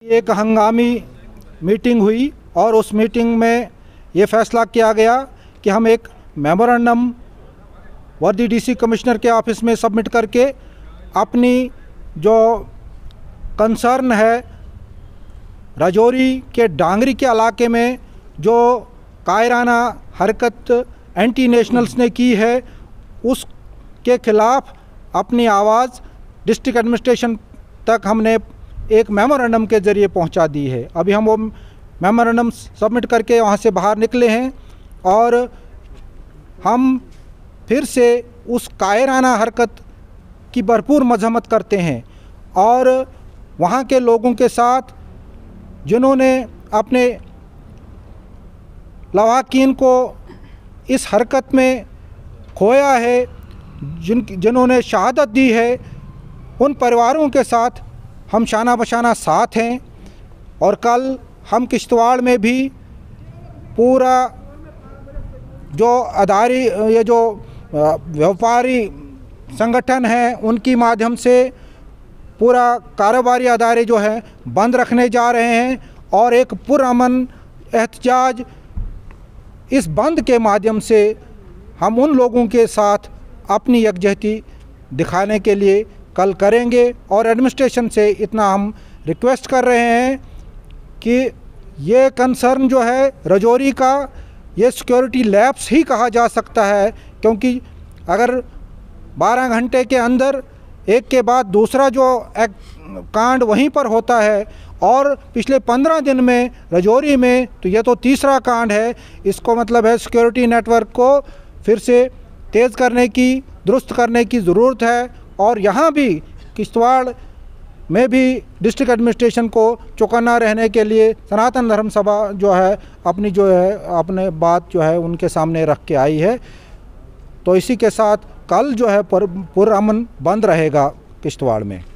एक हंगामी मीटिंग हुई और उस मीटिंग में ये फैसला किया गया कि हम एक मेमोरेंडम वर्दी डीसी कमिश्नर के ऑफिस में सबमिट करके अपनी जो कंसर्न है राजौरी के डांगरी के इलाके में जो कायराना हरकत एंटी नेशनल्स ने की है उसके ख़िलाफ़ अपनी आवाज़ डिस्ट्रिक्ट एडमिनिस्ट्रेशन तक हमने एक मेमोरेंडम के ज़रिए पहुंचा दी है। अभी हम वो मेमोरेंडम सबमिट करके वहां से बाहर निकले हैं और हम फिर से उस कायराना हरकत की भरपूर मजम्मत करते हैं और वहाँ के लोगों के साथ जिन्होंने अपने लवाकिन को इस हरकत में खोया है, जिन्होंने शहादत दी है, उन परिवारों के साथ हम शाना बशाना साथ हैं। और कल हम किश्तवाड़ में भी पूरा जो अदारी ये जो व्यापारी संगठन है उनकी माध्यम से पूरा कारोबारी अदारे जो है बंद रखने जा रहे हैं और एक पुरअमन एहतजाज इस बंद के माध्यम से हम उन लोगों के साथ अपनी यकजहती दिखाने के लिए कल करेंगे। और एडमिनिस्ट्रेशन से इतना हम रिक्वेस्ट कर रहे हैं कि ये कंसर्न जो है राजौरी का ये सिक्योरिटी लैप्स ही कहा जा सकता है, क्योंकि अगर 12 घंटे के अंदर एक के बाद दूसरा जो कांड वहीं पर होता है और पिछले 15 दिन में राजौरी में तो ये तो तीसरा कांड है। इसको मतलब है सिक्योरिटी नेटवर्क को फिर से तेज़ करने की, दुरुस्त करने की ज़रूरत है। और यहाँ भी किश्तवाड़ में भी डिस्ट्रिक्ट एडमिनिस्ट्रेशन को चौकन्ना रहने के लिए सनातन धर्म सभा जो है अपने बात जो है उनके सामने रख के आई है। तो इसी के साथ कल जो है पुरअमन बंद रहेगा किश्तवाड़ में।